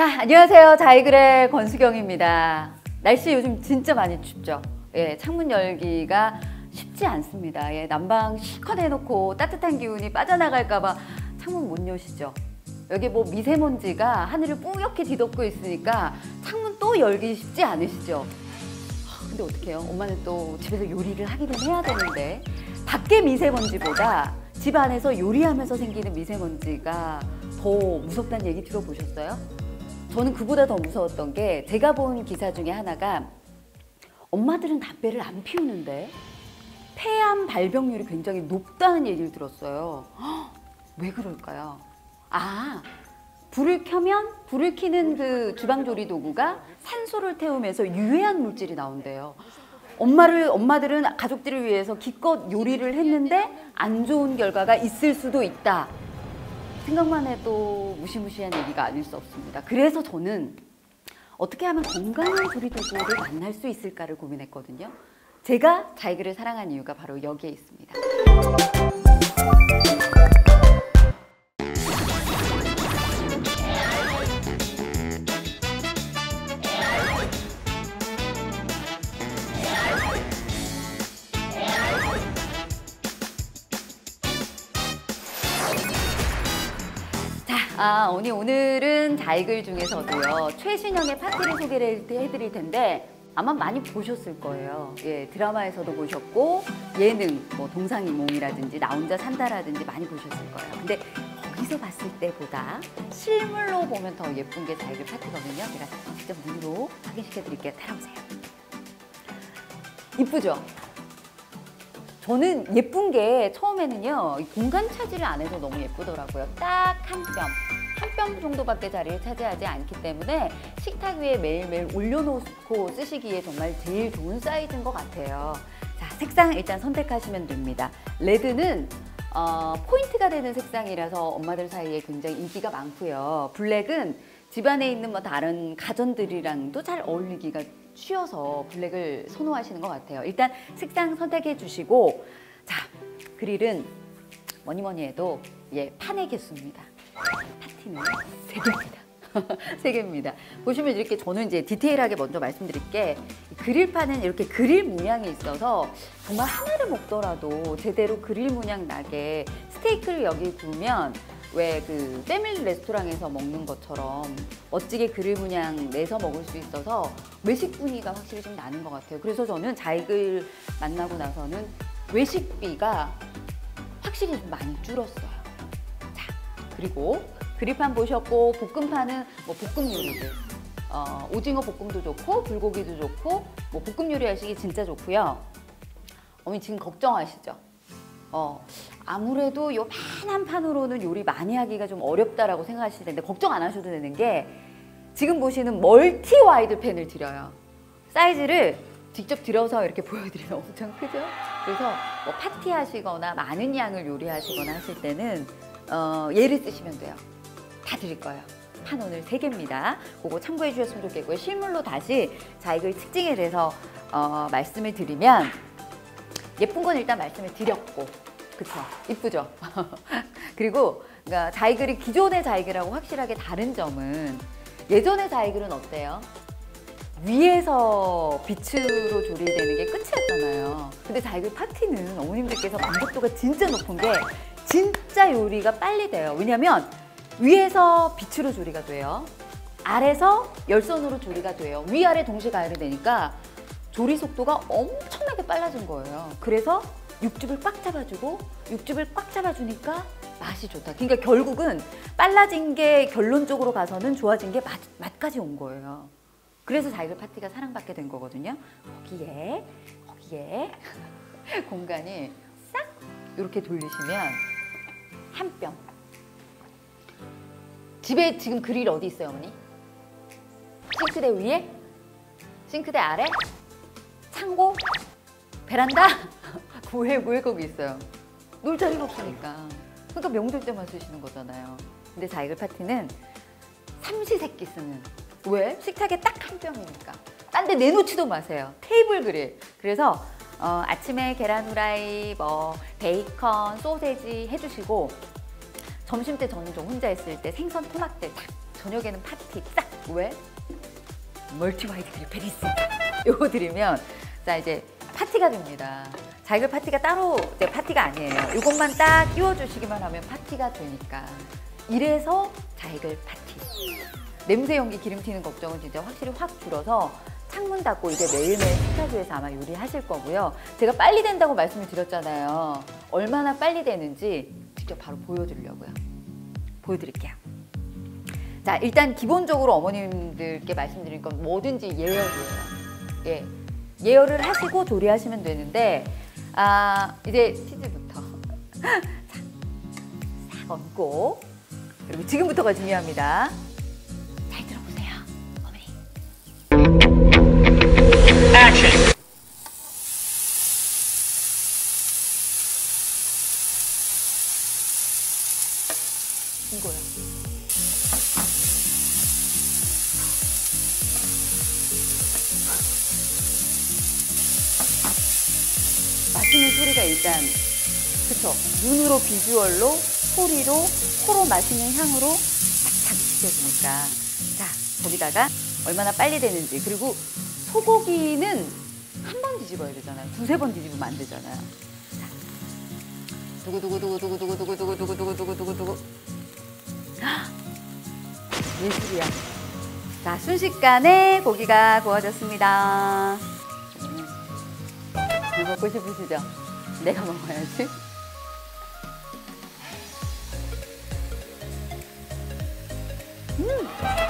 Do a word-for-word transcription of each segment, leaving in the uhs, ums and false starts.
자, 안녕하세요. 자이글의 권수경입니다. 날씨 요즘 진짜 많이 춥죠. 예, 창문 열기가 쉽지 않습니다. 예, 난방 실컷 해놓고 따뜻한 기운이 빠져나갈까봐 창문 못 여시죠. 여기 뭐 미세먼지가 하늘을 뿌옇게 뒤덮고 있으니까 창문 또 열기 쉽지 않으시죠. 근데 어떡해요? 엄마는 또 집에서 요리를 하기는 해야 되는데 밖에 미세먼지보다 집 안에서 요리하면서 생기는 미세먼지가 더 무섭다는 얘기 들어보셨어요? 저는 그보다 더 무서웠던 게 제가 본 기사 중에 하나가 엄마들은 담배를 안 피우는데 폐암 발병률이 굉장히 높다는 얘기를 들었어요. 헉, 왜 그럴까요? 아, 불을 켜면 불을 켜는 그 주방조리 도구가 산소를 태우면서 유해한 물질이 나온대요. 엄마를, 엄마들은 가족들을 위해서 기껏 요리를 했는데 안 좋은 결과가 있을 수도 있다. 생각만 해도 무시무시한 얘기가 아닐 수 없습니다. 그래서 저는 어떻게 하면 건강한 조리 도구를 만날 수 있을까를 고민했거든요. 제가 자이글을 사랑한 이유가 바로 여기에 있습니다. 아, 오늘, 오늘은 자이글 중에서도요, 최신형의 파티를 소개를 해드릴 텐데 아마 많이 보셨을 거예요. 예, 드라마에서도 보셨고 예능, 뭐 동상이몽이라든지 나 혼자 산다라든지 많이 보셨을 거예요. 근데 거기서 봤을 때보다 실물로 보면 더 예쁜 게 자이글 파티거든요. 제가 직접 눈으로 확인시켜 드릴게요. 따라오세요. 이쁘죠? 저는 예쁜 게 처음에는요, 공간 차지를 안 해서 너무 예쁘더라고요. 딱 한 뼘, 한 뼘 정도밖에 자리를 차지하지 않기 때문에 식탁 위에 매일매일 올려놓고 쓰시기에 정말 제일 좋은 사이즈인 것 같아요. 자, 색상 일단 선택하시면 됩니다. 레드는 어, 포인트가 되는 색상이라서 엄마들 사이에 굉장히 인기가 많고요. 블랙은 집안에 있는 뭐 다른 가전들이랑도 잘 어울리기가 쉬워서 블랙을 선호하시는 것 같아요. 일단 색상 선택해 주시고, 자, 그릴은 뭐니 뭐니 해도 예, 판의 개수입니다. 파티는 세 개입니다. 세 개입니다. 보시면 이렇게 저는 이제 디테일하게 먼저 말씀드릴 게 그릴판은 이렇게 그릴 문양이 있어서 정말 하나를 먹더라도 제대로 그릴 문양 나게 스테이크를 여기 구우면 왜 그 패밀리 레스토랑에서 먹는 것처럼 멋지게 그릴 문양 내서 먹을 수 있어서 외식 분위기가 확실히 좀 나는 것 같아요. 그래서 저는 자이글 만나고 나서는 외식비가 확실히 좀 많이 줄었어요. 자, 그리고 그릴판 보셨고 볶음판은 뭐 볶음 요리들, 어, 오징어 볶음도 좋고 불고기도 좋고 뭐 볶음 요리 하시기 진짜 좋고요. 어머니 지금 걱정하시죠? 어, 아무래도 요만한 판으로는 요리 많이 하기가 좀 어렵다라고 생각하실 텐데 걱정 안 하셔도 되는 게 지금 보시는 멀티 와이드 팬을 드려요. 사이즈를 직접 들어서 이렇게 보여드리면 엄청 크죠? 그래서 뭐 파티 하시거나 많은 양을 요리하시거나 하실 때는 어, 얘를 쓰시면 돼요. 다 드릴 거예요. 판 오늘 세 개입니다. 그거 참고해 주셨으면 좋겠고요. 실물로 다시 자이글 특징에 대해서 어, 말씀을 드리면 예쁜 건 일단 말씀을 드렸고, 그쵸? 이쁘죠? 그리고 그러니까 자이글이 기존의 자이글하고 확실하게 다른 점은 예전의 자이글은 어때요? 위에서 빛으로 조리되는 게 끝이었잖아요. 근데 자이글 파티는 어머님들께서 만족도가 진짜 높은 게 진짜 요리가 빨리 돼요. 왜냐면 위에서 빛으로 조리가 돼요. 아래서 열선으로 조리가 돼요. 위아래 동시에 가야 되니까 조리 속도가 엄청나게 빨라진 거예요. 그래서 육즙을 꽉 잡아주고 육즙을 꽉 잡아주니까 맛이 좋다. 그러니까 결국은 빨라진 게 결론적으로 가서는 좋아진 게 맛, 맛까지 온 거예요. 그래서 자이글 파티가 사랑받게 된 거거든요. 거기에 거기에 공간이 싹 이렇게 돌리시면 한 뼘. 집에 지금 그릴 어디 있어요, 어머니? 싱크대 위에? 싱크대 아래? 창고? 베란다? 왜, 왜 거기 있어요? 놀 자리가 없으니까. 그러니까 명절 때만 쓰시는 거잖아요. 근데 자이글 파티는 삼시세끼 쓰는. 왜? 식탁에 딱 한 뼘이니까. 딴 데 내놓지도 마세요. 테이블 그릴. 그래서 어, 아침에 계란 후라이, 뭐 베이컨, 소세지 해주시고 점심 때 저는 좀 혼자 있을 때 생선 토막들 딱, 저녁에는 파티 싹 왜? 멀티 화이트 그립 있으니까. 요거 드리면 자 이제 파티가 됩니다. 자이글 파티가 따로 이제 파티가 아니에요. 이것만 딱 끼워주시기만 하면 파티가 되니까. 이래서 자이글 파티. 냄새, 연기, 기름 튀는 걱정은 진짜 확실히 확 줄어서 창문 닫고 이제 매일매일 식탁 위에서 아마 요리하실 거고요. 제가 빨리 된다고 말씀을 드렸잖아요. 얼마나 빨리 되는지 직접 바로 보여드리려고요. 보여드릴게요. 자, 일단 기본적으로 어머님들께 말씀드릴 건 뭐든지 예열이에요. 예, 예열을 하시고 조리하시면 되는데 아, 이제 치즈부터 자, 싹 얹고 그리고 지금부터가 중요합니다. 잘 들어보세요, 어머니. 액션! 이거요. 맛있는 소리가 일단 그쵸? 눈으로 비주얼로 소리로 코로 마시는 향으로 딱 자극시켜주니까 자 거기다가 얼마나 빨리 되는지 그리고 소고기는 한 번 뒤집어야 되잖아요. 두세 번 뒤집으면 안 되잖아요. 자 두구두구두구두구두구두구두구두구두구두구두구두구 예술이야. 자 순식간에 고기가 구워졌습니다. 먹고 싶으시죠? 내가 먹어야지. 음.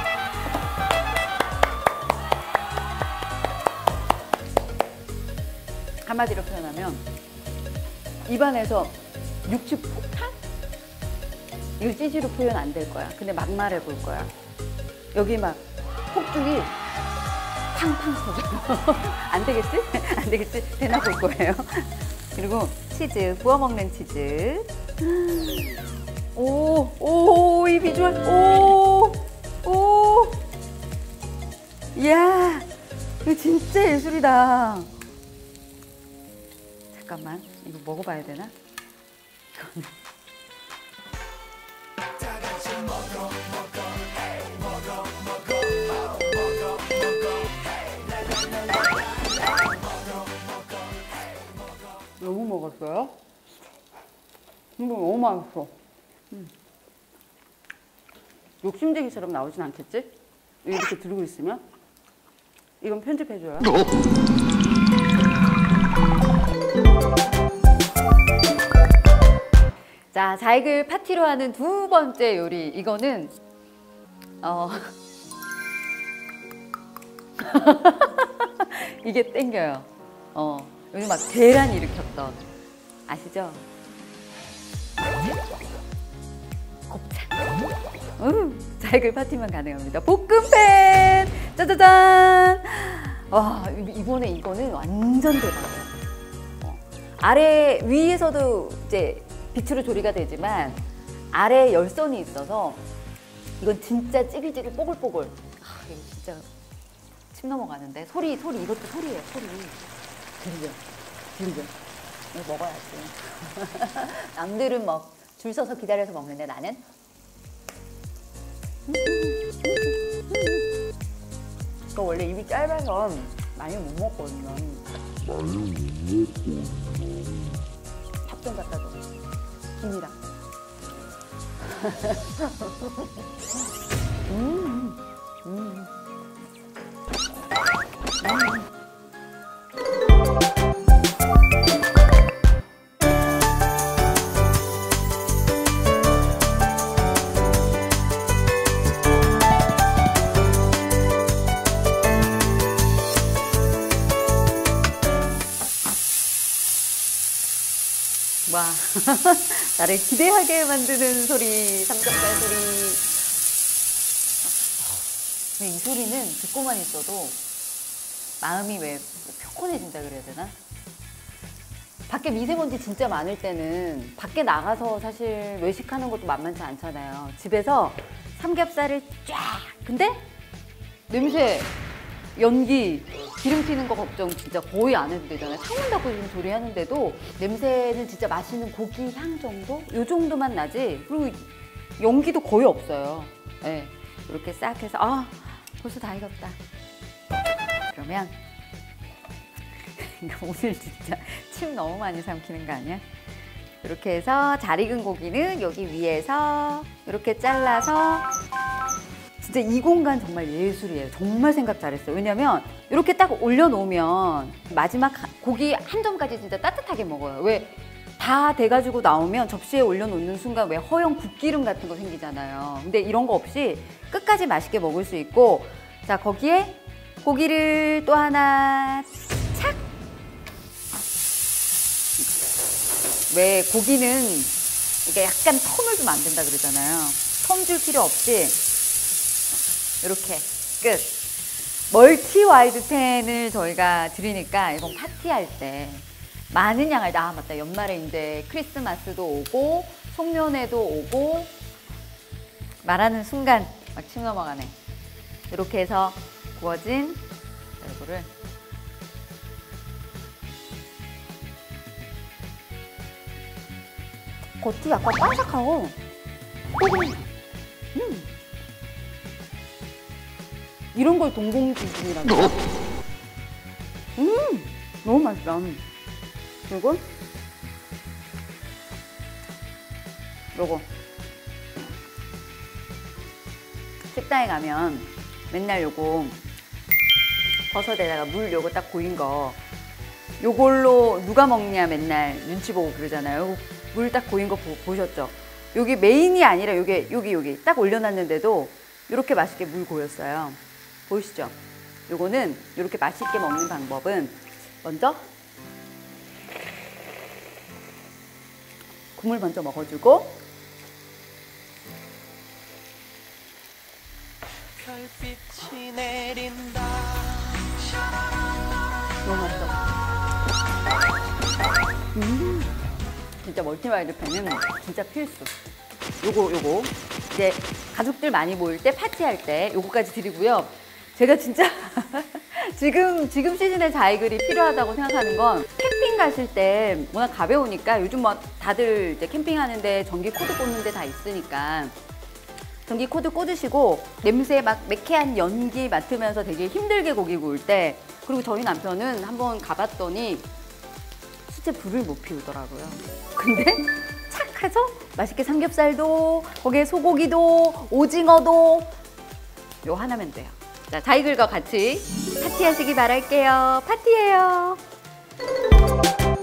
한마디로 표현하면 입안에서 육즙 폭탄? 이거 씨지로 표현 안 될 거야. 근데 막 말해 볼 거야. 여기 막 폭죽이 팡팡 터져. 안 되겠지? 안 되겠지? 되나 볼 거예요. 그리고 치즈, 구워 먹는 치즈. 오, 오, 이 비주얼. 오, 오. 이야, 이거 진짜 예술이다. 잠깐만, 이거 먹어봐야 되나? 이거는. 너무 먹었어요? 이거 너무 맛있어. 음. 욕심쟁이처럼 나오진 않겠지? 이렇게 들고 있으면? 이건 편집해줘요. 자, 자이글 파티로 하는 두 번째 요리. 이거는 어 이게 땡겨요. 어. 요즘 막 대란 일으켰던 아시죠? 곱창. 음, 자이글 파티만 가능합니다. 볶음팬 짜자잔. 와 이번에 이거는 완전 대박이에요. 어. 아래 위에서도 이제 빛으로 조리가 되지만 아래 열선이 있어서 이건 진짜 찌글찌글 뽀글뽀글. 아, 이거 진짜 침 넘어가는데 소리 소리 이것도 소리예요 소리. 들려, 들려. 이거 먹어야지. 남들은 막 줄 서서 기다려서 먹는데 나는 이거 원래 입이 짧아서 많이 못 먹거든요. 많이 못 먹거든요. 밥 좀 갖다 줘. 김이랑. 음, 음. 음. 와, 나를 기대하게 만드는 소리, 삼겹살 소리. 근데 이 소리는 듣고만 있어도 마음이 왜 표곤해진다 그래야 되나? 밖에 미세먼지 진짜 많을 때는 밖에 나가서 사실 외식하는 것도 만만치 않잖아요. 집에서 삼겹살을 쫙! 근데 냄새, 연기, 기름 튀는 거 걱정 진짜 거의 안 해도 되잖아요. 창문 닫고 지금 조리하는데도 냄새는 진짜 맛있는 고기 향 정도? 요 정도만 나지. 그리고 연기도 거의 없어요. 네, 이렇게 싹 해서 아 벌써 다 익었다. 그러면 이거 오늘 진짜 침 너무 많이 삼키는 거 아니야? 이렇게 해서 잘 익은 고기는 여기 위에서 이렇게 잘라서 진짜 이 공간 정말 예술이에요. 정말 생각 잘했어요. 왜냐면 이렇게 딱 올려놓으면 마지막 고기 한 점까지 진짜 따뜻하게 먹어요. 왜? 다 돼가지고 나오면 접시에 올려놓는 순간 왜 허연 국기름 같은 거 생기잖아요. 근데 이런 거 없이 끝까지 맛있게 먹을 수 있고, 자, 거기에 고기를 또 하나 착! 왜 고기는 이게 약간 텀을 좀 안 된다 그러잖아요. 텀 줄 필요 없이 이렇게 끝. 멀티 와이드 팬을 저희가 드리니까 이건 파티할 때 많은 양을, 아 맞다, 연말에 이제 크리스마스도 오고 송년회도 오고 말하는 순간 막 침 넘어가네. 이렇게 해서 구워진 이거를 겉이 약간 바삭하고 소금, 음. 이런 걸 동공지진이라고. 음, 너무 맛있다. 그리고 요거 식당에 가면 맨날 요거 버섯에다가 물 요거 딱 고인 거 요걸로 누가 먹냐 맨날 눈치 보고 그러잖아요. 물 딱 고인 거 보, 보셨죠? 여기 메인이 아니라 요게 여기 여기 딱 올려놨는데도 이렇게 맛있게 물 고였어요. 보이시죠? 요거는 이렇게 맛있게 먹는 방법은 먼저 국물 먼저 먹어주고 별빛이 내린다. 너무 맛있어. 음, 진짜 멀티와이드 팬은 진짜 필수. 요거 요거 이제 가족들 많이 모일 때 파티할 때 요거까지 드리고요. 제가 진짜 지금 지금 시즌에 자이글이 필요하다고 생각하는 건 캠핑 가실 때 워낙 가벼우니까 요즘 뭐 다들 이제 캠핑하는데 전기 코드 꽂는 데 다 있으니까 전기 코드 꽂으시고 냄새 막 매캐한 연기 맡으면서 되게 힘들게 고기 구울 때, 그리고 저희 남편은 한번 가봤더니 진짜 불을 못 피우더라고요. 근데 착 해서 맛있게 삼겹살도 거기에 소고기도 오징어도 요 하나면 돼요. 자, 자이글과 같이 파티하시기 바랄게요. 파티예요.